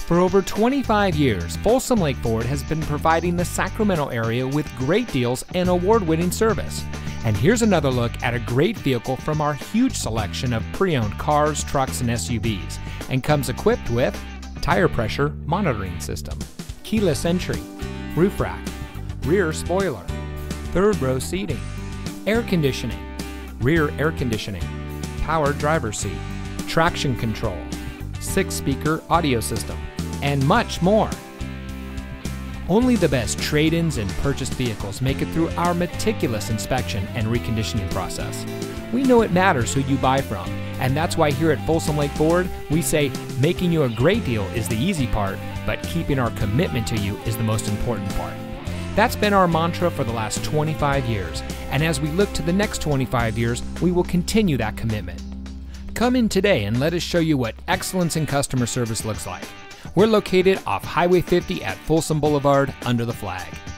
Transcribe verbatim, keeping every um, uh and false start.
For over twenty-five years, Folsom Lake Ford has been providing the Sacramento area with great deals and award-winning service. And here's another look at a great vehicle from our huge selection of pre-owned cars, trucks, and S U Vs, and comes equipped with tire pressure monitoring system, keyless entry, roof rack, rear spoiler, third row seating, air conditioning, rear air conditioning, power driver's seat, traction control, six speaker audio system, and much more. Only the best trade-ins and purchased vehicles make it through our meticulous inspection and reconditioning process. We know it matters who you buy from, and that's why here at Folsom Lake Ford, we say making you a great deal is the easy part, but keeping our commitment to you is the most important part. That's been our mantra for the last twenty-five years, and as we look to the next twenty-five years, we will continue that commitment. Come in today and let us show you what excellence in customer service looks like. We're located off Highway fifty at Folsom Boulevard under the flag.